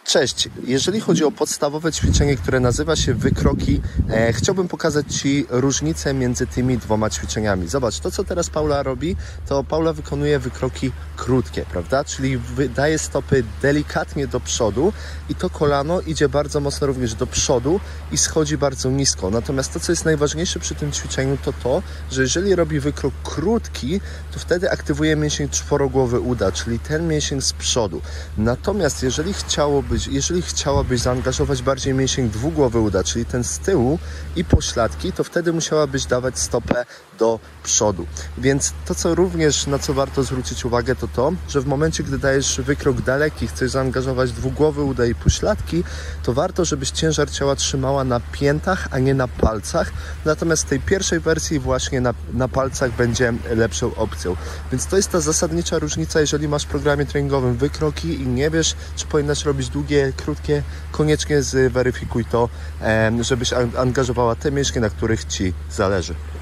Cześć, jeżeli chodzi o podstawowe ćwiczenie, które nazywa się wykroki, chciałbym pokazać Ci różnicę między tymi dwoma ćwiczeniami. Zobacz, to co teraz Paula robi, to Paula wykonuje wykroki krótkie, prawda? Czyli daje stopy delikatnie do przodu i to kolano idzie bardzo mocno również do przodu i schodzi bardzo nisko. Natomiast to, co jest najważniejsze przy tym ćwiczeniu, to to, że jeżeli robi wykrok krótki, to wtedy aktywuje mięsień czworogłowy uda, czyli ten mięsień z przodu. Natomiast jeżeli chciałabyś zaangażować bardziej mięsień dwugłowy uda, czyli ten z tyłu i pośladki, to wtedy musiałabyś dawać stopę do przodu. Więc to, co również, na co warto zwrócić uwagę, to to, że w momencie, gdy dajesz wykrok daleki, chcesz zaangażować dwugłowy uda i pośladki, to warto, żebyś ciężar ciała trzymała na piętach, a nie na palcach. Natomiast w tej pierwszej wersji właśnie na palcach będzie lepszą opcją. Więc to jest ta zasadnicza różnica, jeżeli masz w programie treningowym wykroki i nie wiesz, czy powinnaś robić długie, krótkie, koniecznie zweryfikuj to, żebyś angażowała te mięśnie, na których Ci zależy.